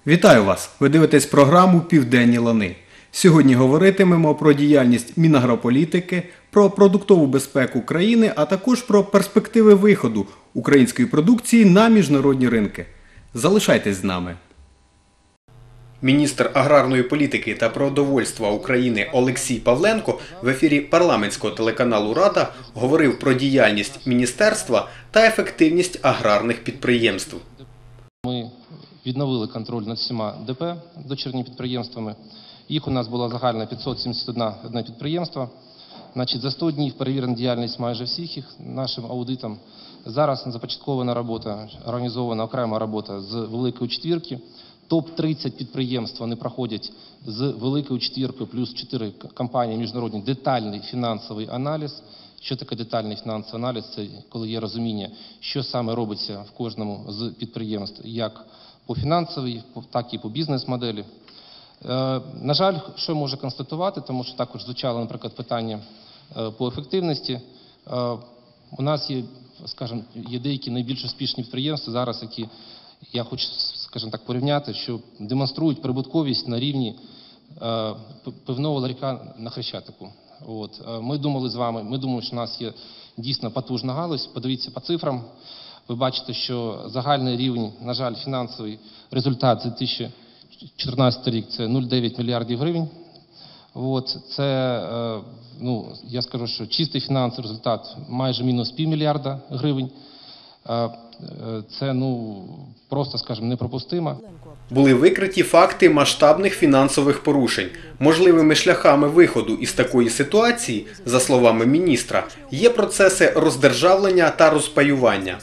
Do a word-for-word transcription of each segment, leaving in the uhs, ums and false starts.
Вітаю вас! Ви дивитесь програму «Південні лани». Сьогодні говоритимемо про діяльність Мінагрополітики, про продуктову безпеку країни, а також про перспективи виходу української продукції на міжнародні ринки. Залишайтесь з нами. Міністр аграрної політики та продовольства України Олексій Павленко в ефірі парламентського телеканалу «Рада» говорив про діяльність міністерства та ефективність аграрних підприємств. Ми відновили контроль над всіма ДП, дочірніми підприємствами. Їх у нас було загально п'ятсот сімдесят одне підприємство. Значить, за сто днів перевірена діяльність майже всіх їх нашим аудитом. Зараз започаткована робота, організована окрема робота з Великої Четвірки. топ тридцять підприємств вони проходять з Великою Четвіркою плюс чотири компанії міжнародні детальний фінансовий аналіз. Що таке детальний фінансовий аналіз? Це коли є розуміння, що саме робиться в кожному з підприємств, як по фінансовій, так і по бізнес-моделі. На жаль, що можу констатувати, тому що також звучало, наприклад, питання по ефективності. У нас є, скажімо, є деякі найбільш успішні підприємства зараз, які, я хочу, скажімо так, порівняти, що демонструють прибутковість на рівні пивного ларька на Хрещатику. От. Ми думали з вами, ми думали, що у нас є дійсно потужна галузь. Подивіться по цифрам. Ви бачите, що загальний рівень, на жаль, фінансовий результат за дві тисячі чотирнадцятий рік – це нуль цілих дев'ять десятих мільярдів гривень. От. Це, ну, я скажу, що чистий фінансовий результат майже мінус півмільярда гривень. Це, ну, просто, скажімо, неприпустимо. Були викриті факти масштабних фінансових порушень. Можливими шляхами виходу із такої ситуації, за словами міністра, є процеси роздержавлення та розпаювання.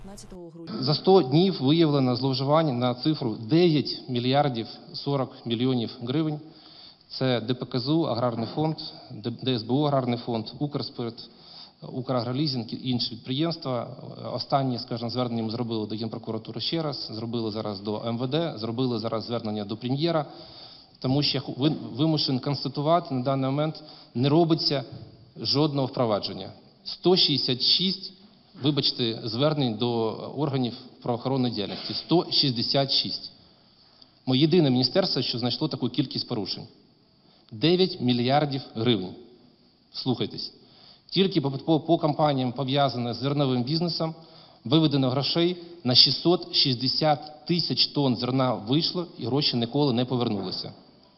За сто днів виявлено зловживання на цифру дев'ять мільярдів сорок мільйонів гривень. Це ДПКЗУ, Аграрний фонд, ДСБУ, Аграрний фонд, Укрспирт, Украгролізинг і інші підприємства. Останні, скажімо, звернення ми зробили до Генпрокуратури ще раз, зробили зараз до ем ве де, зробили зараз звернення до прем'єра, тому що вимушений констатувати, на даний момент не робиться жодного впровадження. сто шістдесят шість, вибачте, звернень до органів правоохоронної діяльності. сто шістдесят шість. Ми єдине міністерство, що знайшло таку кількість порушень. дев'ять мільярдів гривень. Слухайтесь. Тільки по, по, по компаніям, пов'язаним з зерновим бізнесом, виведено грошей на шістсот шістдесят тисяч тонн зерна вийшло і гроші ніколи не повернулися.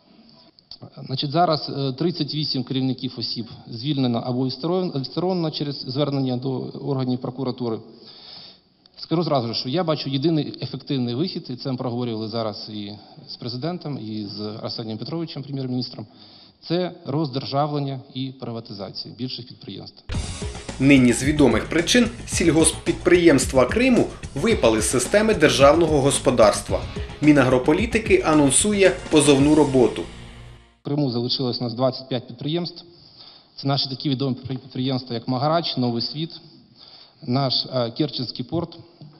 Значить, зараз тридцять вісім керівників осіб звільнено або відсторонено через звернення до органів прокуратури. Скажу зразу, що я бачу єдиний ефективний вихід, і це ми проговорили зараз і з президентом, і з Арсенієм Петровичем, прем'єр-міністром, це роздержавлення і приватизація більших підприємств. Нині з відомих причин сільгосппідприємства Криму випали з системи державного господарства. Мінагрополітики анонсує позовну роботу. В Криму залишилось у нас двадцять п'ять підприємств. Це наші такі відомі підприємства, як Магарач, Новий Світ, наш а, Керченський порт.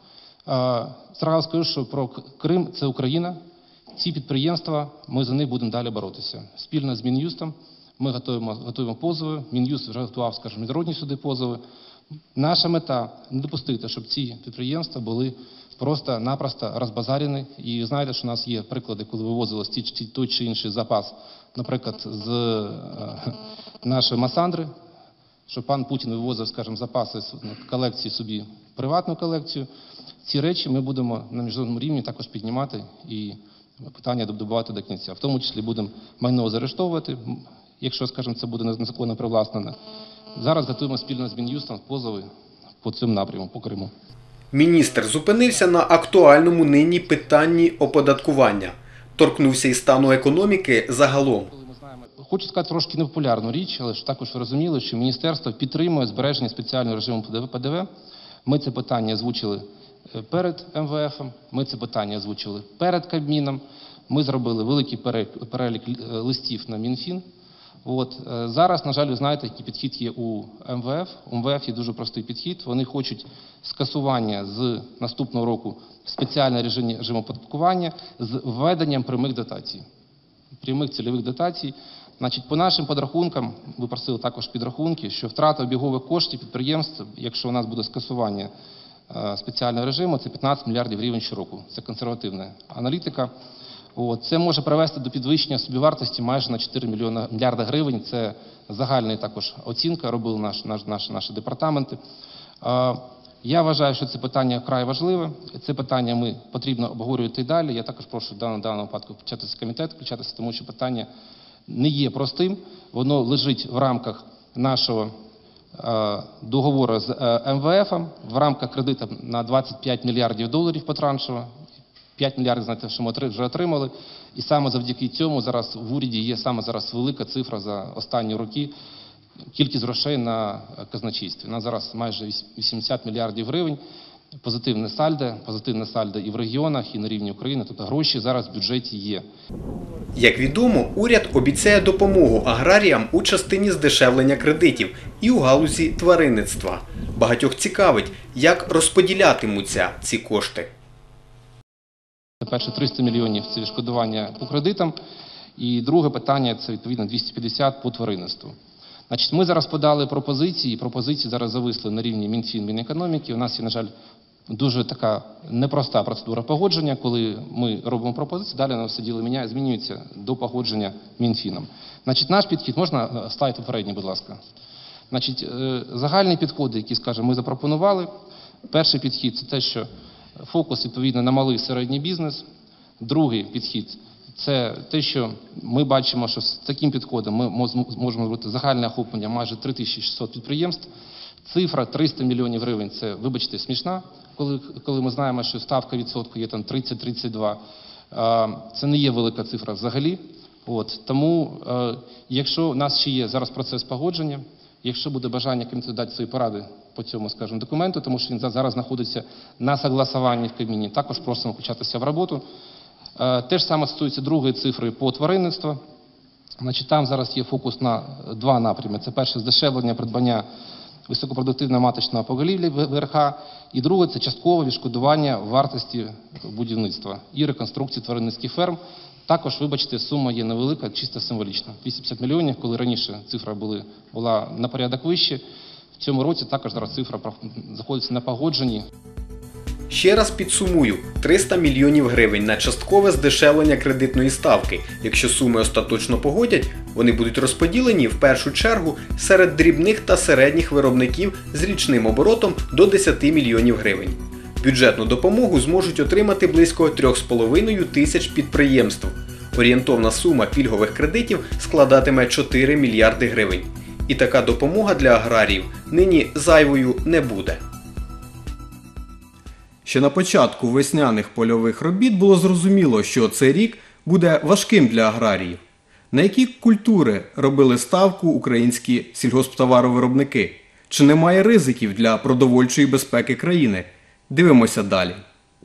А, зразу скажу, що про Крим – це Україна. Ці підприємства, ми за них будемо далі боротися. Спільно з Мін'юстом ми готуємо, готуємо позови. Мін'юст вже готував, скажімо, міжнародні суди позови. Наша мета – не допустити, щоб ці підприємства були просто-напросто розбазарені. І знаєте, що у нас є приклади, коли вивозилось той чи інший запас, наприклад, з е, нашої Масандри, що пан Путін вивозив, скажімо, запаси з колекції собі, приватну колекцію. Ці речі ми будемо на міжнародному рівні також піднімати і питання добувати до кінця. В тому числі будемо майно заарештовувати, якщо, скажімо, це буде незаконно привласнене. Зараз готуємо спільно з Мін'юстом позови по цьому напряму, по Криму. Міністр зупинився на актуальному нині питанні оподаткування. Торкнувся і стану економіки загалом. Хочу сказати трошки непопулярну річ, але ж також ви розуміли, що міністерство підтримує збереження спеціального режиму пе де ве. Ми це питання озвучили перед ем ве ефом, ми це питання озвучили перед Кабміном, ми зробили великий перелік листів на Мінфін. От. Зараз, на жаль, ви знаєте, який підхід є у ем ве еф. У ем ве еф є дуже простий підхід. Вони хочуть скасування з наступного року спеціального режиму оподаткування з введенням прямих дотацій. Прямих цільових дотацій. Значить, по нашим підрахункам, ви просили також підрахунки, що втрата обігових коштів підприємств, якщо у нас буде скасування спеціального режиму, це п'ятнадцять мільярдів гривень щороку. Це консервативна аналітика. От. Це може привести до підвищення собівартості майже на чотири мільярди гривень. Це загальна також оцінка, робили наш, наш, наші, наші департаменти. Е, Я вважаю, що це питання вкрай важливе. Це питання ми потрібно обговорювати і далі. Я також прошу в даному, даному випадку включатися комітет, включатися, тому що питання не є простим. Воно лежить в рамках нашого е, договору з е, ем ве ефом, в рамках кредиту на двадцять п'ять мільярдів доларів потраншово. п'ять мільярдів, знаєте, що ми вже отримали. І саме завдяки цьому зараз в уряді є саме зараз велика цифра за останні роки. Кількість грошей на казначействі. У нас зараз майже вісімдесят мільярдів гривень. Позитивне сальдо, позитивне сальдо і в регіонах, і на рівні України. Тобто гроші зараз в бюджеті є. Як відомо, уряд обіцяє допомогу аграріям у частині здешевлення кредитів і у галузі тваринництва. Багатьох цікавить, як розподілятимуться ці кошти. Перше триста мільйонів – це відшкодування по кредитам. І друге питання – це відповідно двісті п'ятдесят по тваринництву. Значить, ми зараз подали пропозиції, пропозиції зараз зависли на рівні Мінфін, Мінекономіки. У нас є, на жаль, дуже така непроста процедура погодження, коли ми робимо пропозиції, далі воно все діло міняє, змінюється до погодження Мінфіном. Значить, наш підхід, можна слайд попередній, будь ласка. Значить, загальні підходи, які, скажімо, ми запропонували. Перший підхід – це те, що фокус, відповідно, на малий і середній бізнес. Другий підхід – це те, що ми бачимо, що з таким підходом ми можемо зробити загальне охоплення майже три тисячі шістсот підприємств. Цифра триста мільйонів гривень – це, вибачте, смішна, коли, коли ми знаємо, що ставка відсотку є там тридцять - тридцять два. Це не є велика цифра взагалі. От, тому, якщо у нас ще є зараз процес погодження, якщо буде бажання комітету дати свої поради по цьому, скажімо, документу, тому що він зараз знаходиться на согласуванні в Кабміні, також просимо початися в роботу. Те ж саме стосується другої цифри по тваринництву. Значить, там зараз є фокус на два напрями. Це перше – здешевлення придбання високопродуктивного маточного поголів'я ВРХ. І друге – це часткове відшкодування вартості будівництва і реконструкції тваринницьких ферм. Також, вибачте, сума є невелика, чисто символічна. двісті п'ятдесят мільйонів, коли раніше цифра були, була на порядок вище. В цьому році також зараз цифра знаходиться на погодженні. Ще раз підсумую – триста мільйонів гривень на часткове здешевлення кредитної ставки. Якщо суми остаточно погодять, вони будуть розподілені в першу чергу серед дрібних та середніх виробників з річним оборотом до десяти мільйонів гривень. Бюджетну допомогу зможуть отримати близько трьох з половиною тисяч підприємств. Орієнтовна сума пільгових кредитів складатиме чотири мільярди гривень. І така допомога для аграріїв нині зайвою не буде. Ще на початку весняних польових робіт було зрозуміло, що цей рік буде важким для аграріїв. На які культури робили ставку українські сільгосптоваровиробники? Чи немає ризиків для продовольчої безпеки країни? Дивимося далі.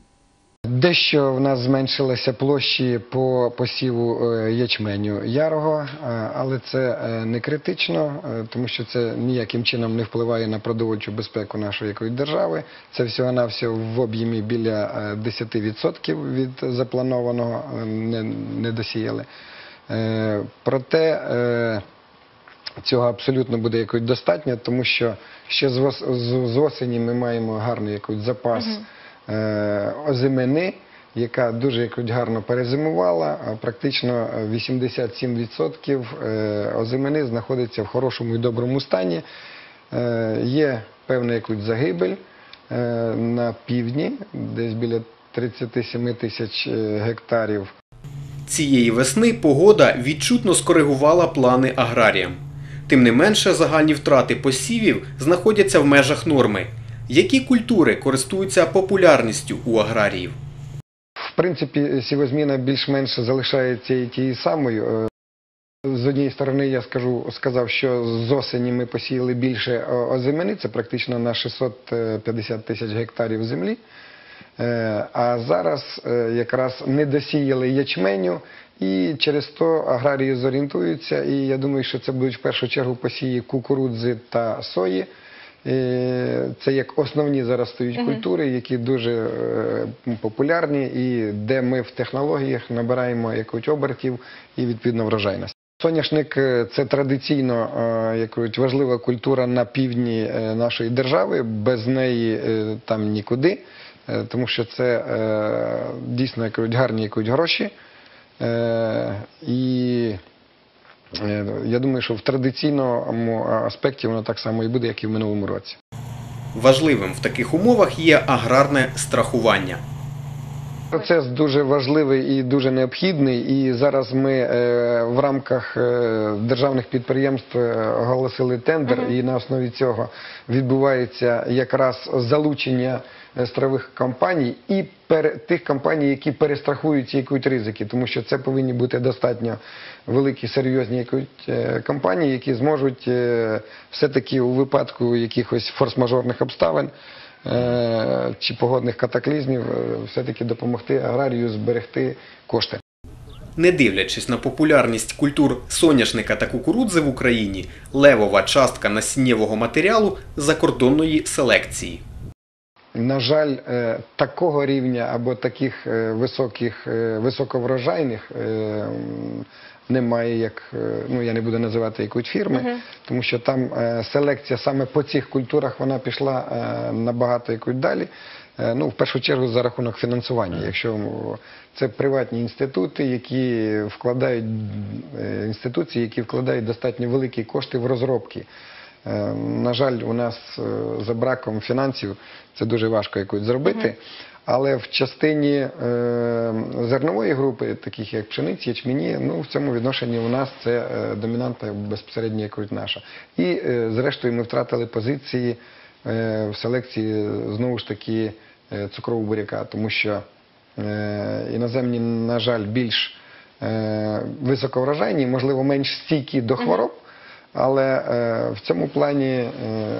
Дещо в нас зменшилися площі по посіву ячменю ярого, але це не критично, тому що це ніяким чином не впливає на продовольчу безпеку нашої якої держави. Це всього-навсього в об'ємі біля десяти відсотків від запланованого не, не досіяли. Проте цього абсолютно буде якось достатньо, тому що ще з, ос, з, з осені ми маємо гарний якийсь запас озимини, яка дуже якось гарно перезимувала. Практично вісімдесят сім відсотків озимини знаходиться в хорошому і доброму стані. Є певна якась загибель на півдні, десь біля тридцяти семи тисяч гектарів. Цієї весни погода відчутно скоригувала плани аграріям. Тим не менше, загальні втрати посівів знаходяться в межах норми. Які культури користуються популярністю у аграріїв? В принципі, сівозміна більш-менш залишається і тією самою. З однієї сторони, я скажу, сказав, що з осені ми посіяли більше озимини, це практично на шістсот п'ятдесят тисяч гектарів землі. А зараз якраз не досіяли ячменю, і через то аграрії зорієнтуються, і я думаю, що це будуть в першу чергу посії кукурудзи та сої. Це як основні зараз стоять культури, які дуже популярні і де ми в технологіях набираємо якось обертів і відповідно врожайність. Соняшник – це традиційно якось важлива культура на півдні нашої держави, без неї там нікуди, тому що це дійсно якось гарні якось гроші. Е, І е, я думаю, що в традиційному аспекті воно так само і буде, як і в минулому році. Важливим в таких умовах є аграрне страхування. Процес дуже важливий і дуже необхідний, і зараз ми е, в рамках е, державних підприємств е, оголосили тендер, і на основі цього відбувається якраз залучення е, страхових компаній і пере, тих компаній, які перестрахують ці якісь ризики, тому що це повинні бути достатньо великі, серйозні якісь, е, компанії, які зможуть е, все-таки у випадку якихось форс-мажорних обставин чи погодних катаклізмів все-таки допомогти аграрію зберегти кошти. Не дивлячись на популярність культур соняшника та кукурудзи в Україні, левова частка насіннєвого матеріалу закордонної селекції. На жаль, такого рівня або таких високих, високоврожайних немає, як, ну я не буду називати якусь фірми, uh-huh. тому що там е, селекція саме по цих культурах вона пішла е, набагато якось далі. Е, ну, в першу чергу за рахунок фінансування. Uh-huh. Якщо це приватні інститути, які вкладають, е, інституції, які вкладають достатньо великі кошти в розробки. Е, на жаль, у нас е, за браком фінансів це дуже важко якось зробити. Uh-huh. Але в частині е, зернової групи, таких як пшениці, ячмені, ну, в цьому відношенні у нас це е, домінанта безпосередньо якось наша. І, е, зрештою, ми втратили позиції е, в селекції, знову ж таки, е, цукрового буряка, тому що е, іноземні, на жаль, більш е, високоврожайні, можливо, менш стійкі до хвороб, але е, в цьому плані е,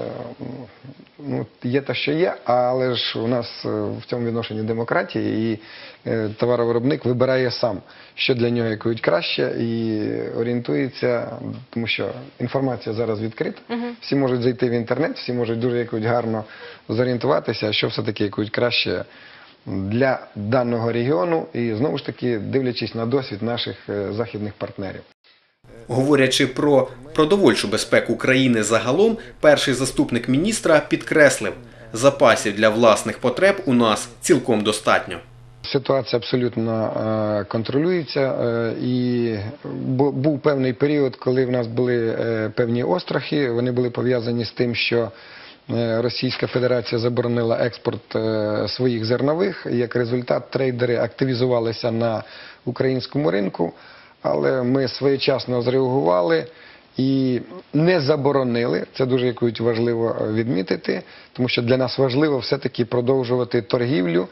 ну, є те, що є, але ж у нас в цьому відношенні демократія, і е, товаровиробник вибирає сам, що для нього якось краще, і орієнтується, тому що інформація зараз відкрита, uh-huh. всі можуть зайти в інтернет, всі можуть дуже якось гарно зорієнтуватися, що все-таки якось краще для даного регіону, і знову ж таки дивлячись на досвід наших е, західних партнерів. Говорячи про продовольчу безпеку країни загалом, перший заступник міністра підкреслив, запасів для власних потреб у нас цілком достатньо. Ситуація абсолютно контролюється, і був певний період, коли в нас були певні острахи, вони були пов'язані з тим, що Російська Федерація заборонила експорт своїх зернових, і як результат трейдери активізувалися на українському ринку. Але ми своєчасно зреагували і не заборонили, це дуже якось важливо відмітити, тому що для нас важливо все-таки продовжувати торгівлю,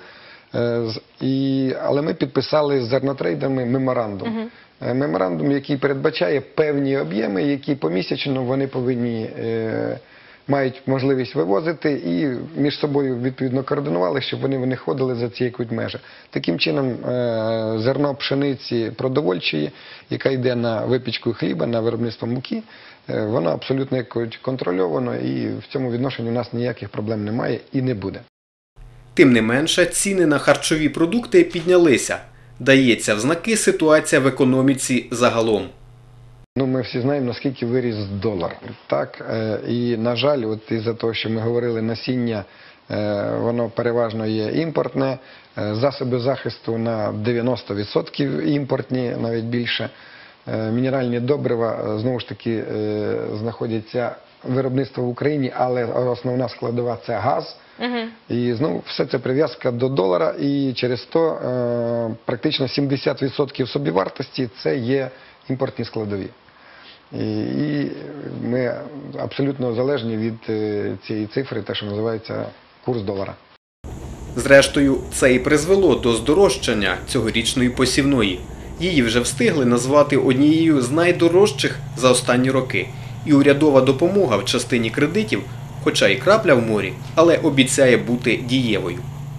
і, але ми підписали з зернотрейдерами меморандум. Uh-huh. Меморандум, який передбачає певні об'єми, які помісячно вони повинні, е, мають можливість вивозити, і між собою відповідно координували, щоб вони не ходили за ці якісь межі. Таким чином, е, зерно пшениці продовольчої, яка йде на випічку хліба, на виробництво муки, е, воно абсолютно якось контрольовано, і в цьому відношенні у нас ніяких проблем немає і не буде. Тим не менше, ціни на харчові продукти піднялися. Дається в знаки ситуація в економіці загалом. Ну, ми всі знаємо, наскільки виріс долар. Так? І, на жаль, от із-за того, що ми говорили, насіння, воно переважно є імпортне, засоби захисту на дев'яносто відсотків імпортні, навіть більше. Мінеральні добрива, знову ж таки, знаходяться виробництво в Україні, але основна складова – це газ. Uh-huh. І знову все це прив'язка до долара, і через то е, практично сімдесят відсотків собівартості – це є імпортні складові. І, і ми абсолютно залежні від е, цієї цифри, те, що називається курс долара. Зрештою, це і призвело до здорожчання цьогорічної посівної. Її вже встигли назвати однією з найдорожчих за останні роки. І урядова допомога в частині кредитів, хоча і крапля в морі, але обіцяє бути дієвою.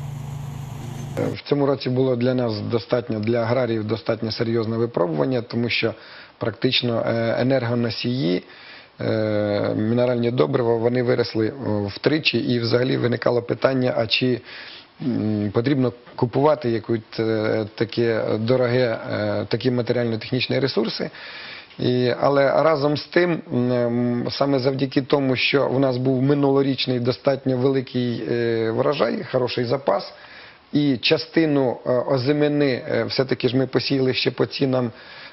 В цьому році було для нас достатньо, для аграріїв достатньо серйозне випробування, тому що практично енергоносії, мінеральні добрива, вони виросли втричі, і взагалі виникало питання, а чи потрібно купувати якусь таке дороге, такі матеріально-технічні ресурси. І, але разом з тим, саме завдяки тому, що у нас був минулорічний достатньо великий врожай, хороший запас, і частину е, озимини е, все-таки ж ми посіяли ще по цінам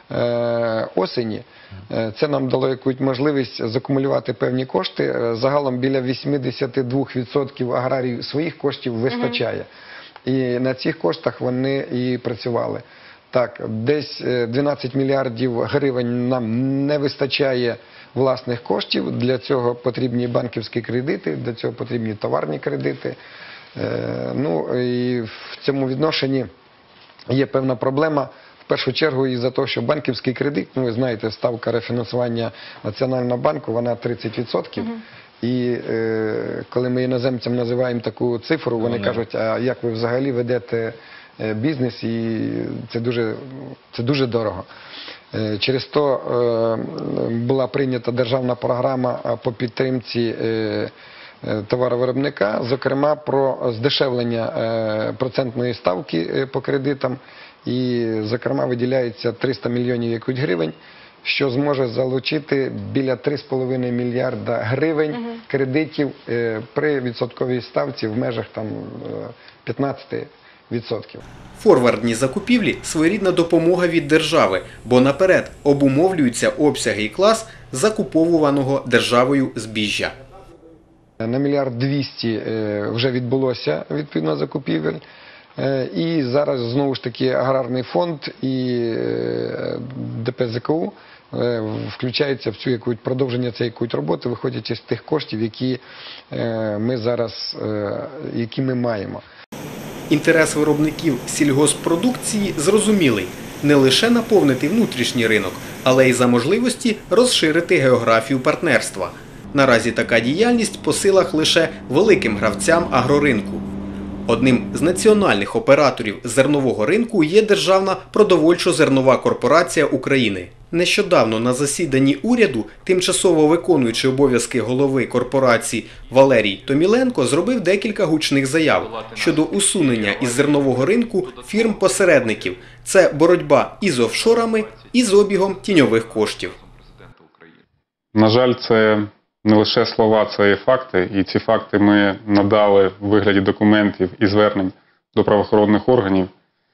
е, осені. Е, Це нам дало якусь можливість закумулювати певні кошти. Е, Загалом біля вісімдесят два відсотки аграріїв своїх коштів вистачає. І на цих коштах вони і працювали. Так, десь е, дванадцять мільярдів гривень нам не вистачає власних коштів. Для цього потрібні банківські кредити, для цього потрібні товарні кредити. Е, Ну і в цьому відношенні є певна проблема. В першу чергу із-за того, що банківський кредит, ну ви знаєте, ставка рефінансування Національного банку, вона тридцять відсотків. І е, коли ми іноземцям називаємо таку цифру, вони кажуть, а як ви взагалі ведете е, бізнес, і це дуже, це дуже дорого. Е, через то е, була прийнята державна програма по підтримці е, е, товаровиробника, зокрема про здешевлення е, процентної ставки е, по кредитам. І, зокрема, виділяється триста мільйонів якусь гривень, що зможе залучити біля три з половиною мільярда гривень кредитів е, при відсотковій ставці в межах там е, п'ятнадцять відсотків. Форвардні закупівлі – своєрідна допомога від держави, бо наперед обумовлюються обсяги і клас закуповуваного державою збіжжя. На мільярд двісті е, вже відбулося відповідно закупівель. Е, І зараз знову ж таки аграрний фонд і е, ДПЗКУ е, включаються в цю якусь продовження цієї якоїсь роботи, виходячи з тих коштів, які е, ми зараз, е, які ми маємо. Інтерес виробників сільгосппродукції зрозумілий – не лише наповнити внутрішній ринок, але й за можливості розширити географію партнерства. Наразі така діяльність по силах лише великим гравцям агроринку. Одним з національних операторів зернового ринку є Державна продовольчо-зернова корпорація України. Нещодавно на засіданні уряду тимчасово виконуючий обов'язки голови корпорації Валерій Томіленко зробив декілька гучних заяв щодо усунення із зернового ринку фірм-посередників. Це боротьба і з офшорами, і з обігом тіньових коштів. На жаль, це не лише слова, це і факти. І ці факти ми надали в вигляді документів і звернень до правоохоронних органів.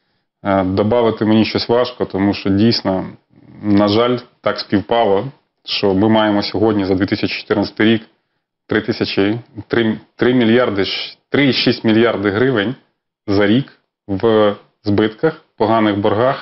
Добавити мені щось важко, тому що дійсно, на жаль, так співпало, що ми маємо сьогодні за дві тисячі чотирнадцятий рік три тисячі, три мільярди, три цілих шість мільярди гривень за рік в збитках, поганих боргах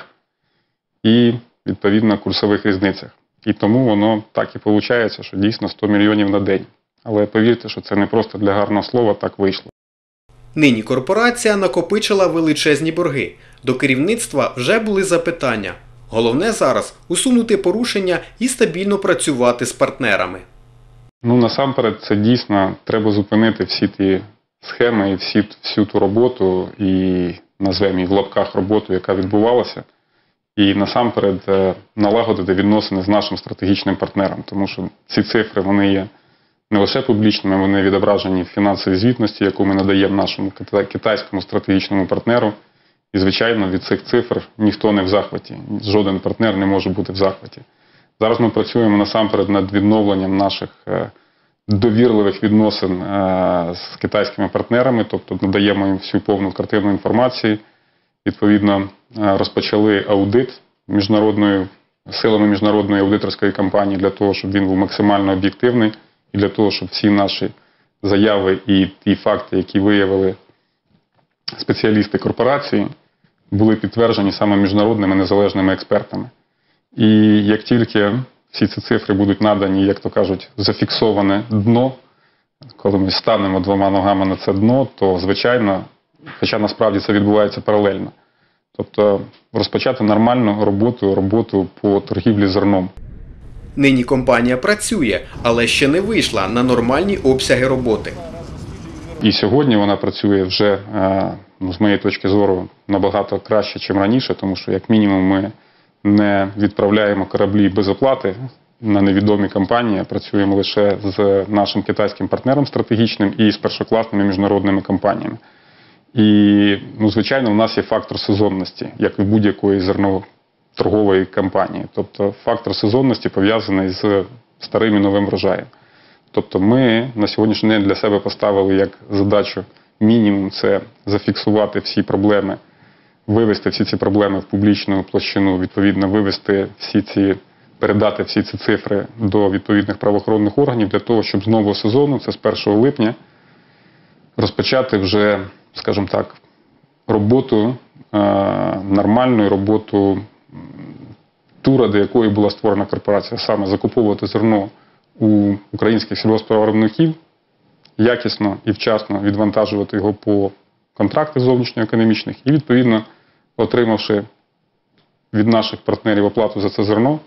і, відповідно, курсових різницях. І тому воно так і виходить, що дійсно сто мільйонів на день. Але повірте, що це не просто для гарного слова так вийшло. Нині корпорація накопичила величезні борги. До керівництва вже були запитання. Головне зараз – усунути порушення і стабільно працювати з партнерами. Ну, насамперед, це дійсно треба зупинити всі ті схеми і всі, всю ту роботу, і назвемо її в лапках роботу, яка відбувалася. І насамперед налагодити відносини з нашим стратегічним партнером, тому що ці цифри, вони є не лише публічними, вони відображені в фінансовій звітності, яку ми надаємо нашому китайському стратегічному партнеру. І, звичайно, від цих цифр ніхто не в захваті, жоден партнер не може бути в захваті. Зараз ми працюємо насамперед над відновленням наших довірливих відносин з китайськими партнерами, тобто надаємо їм всю повну картину інформації. Відповідно, розпочали аудит міжнародною, силами міжнародної аудиторської компанії для того, щоб він був максимально об'єктивний і для того, щоб всі наші заяви і ті факти, які виявили спеціалісти корпорації, були підтверджені саме міжнародними незалежними експертами. І як тільки всі ці цифри будуть надані, як то кажуть, зафіксоване дно, коли ми станемо двома ногами на це дно, то, звичайно, хоча насправді це відбувається паралельно. Тобто розпочати нормальну роботу, роботу по торгівлі зерном. Нині компанія працює, але ще не вийшла на нормальні обсяги роботи. І сьогодні вона працює вже, ну, з моєї точки зору, набагато краще, ніж раніше, тому що, як мінімум, ми не відправляємо кораблі без оплати на невідомі компанії, а працюємо лише з нашим китайським партнером стратегічним і з першокласними міжнародними компаніями. І, ну, звичайно, у нас є фактор сезонності, як і в будь-якої зерноторгової компанії. Тобто фактор сезонності пов'язаний з старим і новим врожаєм. Тобто ми на сьогоднішній день для себе поставили як задачу мінімум – це зафіксувати всі проблеми, вивести всі ці проблеми в публічну площину, відповідно вивести всі ці, передати всі ці цифри до відповідних правоохоронних органів для того, щоб з нового сезону, це з першого липня, розпочати вже, скажімо так, роботу, нормальну роботу ту, ради якої була створена корпорація, саме закуповувати зерно у українських сільгоспвиробників, якісно і вчасно відвантажувати його по контрактах зовнішньоекономічних і, відповідно, отримавши від наших партнерів оплату за це зерно,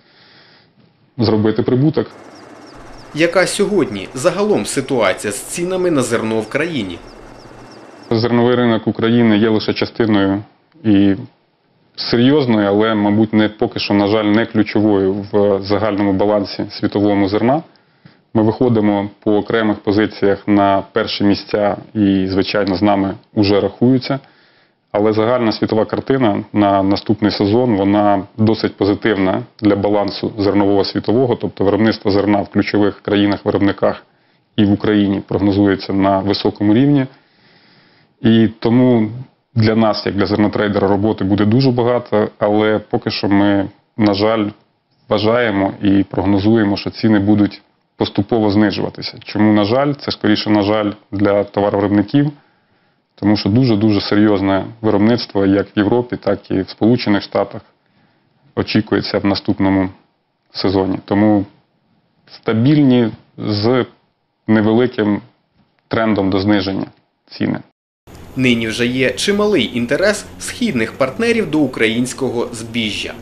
зробити прибуток. Яка сьогодні загалом ситуація з цінами на зерно в країні? Зерновий ринок України є лише частиною і серйозною, але, мабуть, не поки що, на жаль, не ключовою в загальному балансі світового зерна. Ми виходимо по окремих позиціях на перші місця і, звичайно, з нами вже рахуються. Але загальна світова картина на наступний сезон, вона досить позитивна для балансу зернового світового, тобто виробництво зерна в ключових країнах-виробниках і в Україні прогнозується на високому рівні. І тому для нас, як для зернотрейдера, роботи буде дуже багато, але поки що ми, на жаль, вважаємо і прогнозуємо, що ціни будуть поступово знижуватися. Чому, на жаль? Це, скоріше, на жаль, для товаровиробників, тому що дуже-дуже серйозне виробництво як в Європі, так і в Сполучених Штатах очікується в наступному сезоні. Тому стабільні з невеликим трендом до зниження ціни. Нині вже є чималий інтерес східних партнерів до українського збіжжя.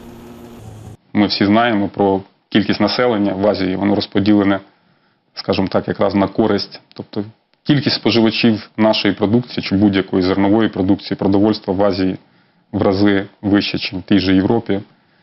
Ми всі знаємо про кількість населення в Азії, воно розподілене, скажімо так, якраз на користь. Тобто кількість споживачів нашої продукції чи будь-якої зернової продукції, продовольства в Азії в рази вище, ніж в тій же Європі.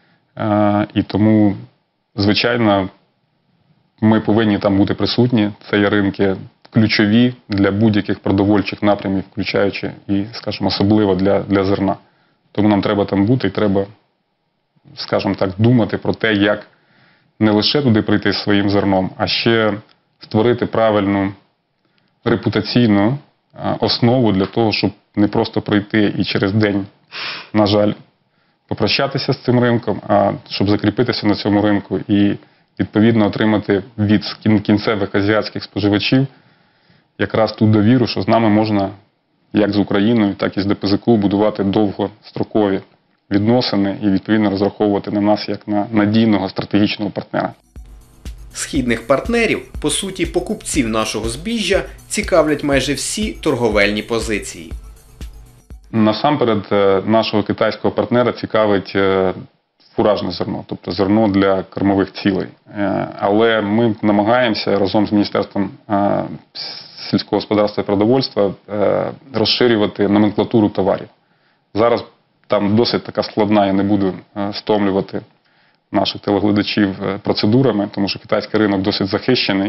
І тому, звичайно, ми повинні там бути присутні. Це є ринки ключові для будь-яких продовольчих напрямів, включаючи і, скажімо, особливо для, для зерна. Тому нам треба там бути і треба, скажімо так, думати про те, як не лише туди прийти зі своїм зерном, а ще створити правильну репутаційну основу для того, щоб не просто прийти і через день, на жаль, попрощатися з цим ринком, а щоб закріпитися на цьому ринку і, відповідно, отримати від кінцевих азіатських споживачів якраз ту довіру, що з нами можна, як з Україною, так і з ДПЗК, будувати довгострокові відносини і, відповідно, розраховувати на нас як на надійного стратегічного партнера. Східних партнерів, по суті, покупців нашого збіжжя, цікавлять майже всі торговельні позиції. Насамперед, нашого китайського партнера цікавить фуражне зерно, тобто зерно для кормових цілей. Але ми намагаємося разом з Міністерством сільського господарства і продовольства розширювати номенклатуру товарів. Зараз там досить така складна, я не буду стомлювати наших телеглядачів процедурами, тому що китайський ринок досить захищений.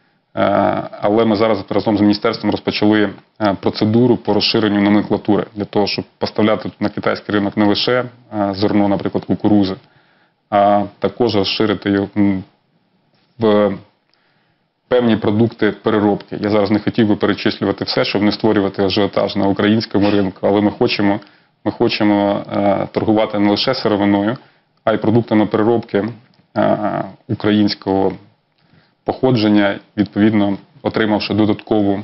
Але ми зараз разом з міністерством розпочали процедуру по розширенню номенклатури для того, щоб поставляти на китайський ринок не лише зерно, наприклад, кукурузи, а також розширити його в певні продукти переробки. Я зараз не хотів би перечислювати все, щоб не створювати ажіотаж на українському ринку, але ми хочемо, ми хочемо торгувати не лише сировиною, а й продуктами переробки українського походження, відповідно, отримавши додаткову,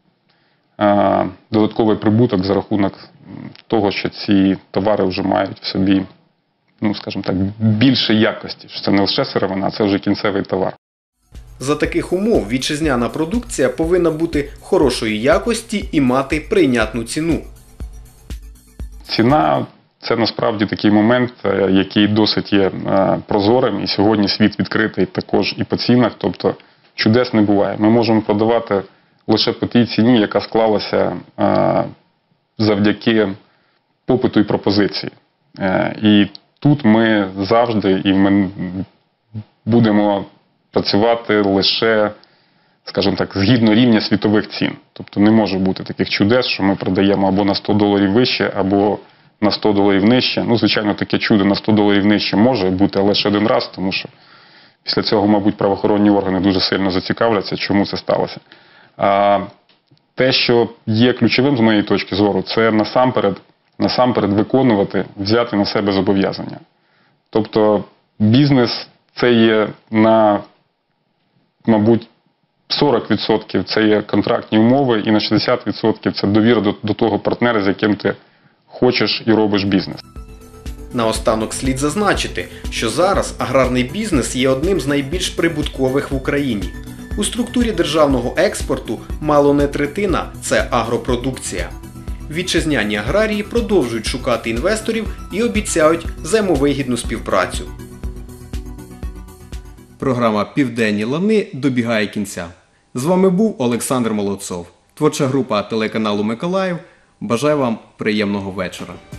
додатковий прибуток за рахунок того, що ці товари вже мають в собі, ну, скажімо так, більше якості. Що це не лише сировина, а це вже кінцевий товар. За таких умов вітчизняна продукція повинна бути хорошої якості і мати прийнятну ціну. Ціна – це насправді такий момент, який досить є прозорим, і сьогодні світ відкритий також і по цінах, тобто чудес не буває. Ми можемо продавати лише по тій ціні, яка склалася завдяки попиту і пропозиції. І тут ми завжди і ми будемо працювати лише, скажімо так, згідно рівня світових цін. Тобто не може бути таких чудес, що ми продаємо або на сто доларів вище, або на сто доларів нижче. Ну, звичайно, таке чудо на сто доларів нижче може бути, але лише один раз, тому що після цього, мабуть, правоохоронні органи дуже сильно зацікавляться, чому це сталося. А те, що є ключовим з моєї точки зору, це насамперед, насамперед виконувати, взяти на себе зобов'язання. Тобто бізнес – це є на, мабуть, сорок відсотків це є контрактні умови, і на шістдесят відсотків це довіра до, до того партнера, з яким ти хочеш і робиш бізнес. Наостанок слід зазначити, що зараз аграрний бізнес є одним з найбільш прибуткових в Україні. У структурі державного експорту мало не третина – це агропродукція. Вітчизняні аграрії продовжують шукати інвесторів і обіцяють взаємовигідну співпрацю. Програма «Південні лани» добігає кінця. З вами був Олександр Молодцов. Творча група телеканалу «Миколаїв». Бажаю вам приємного вечора.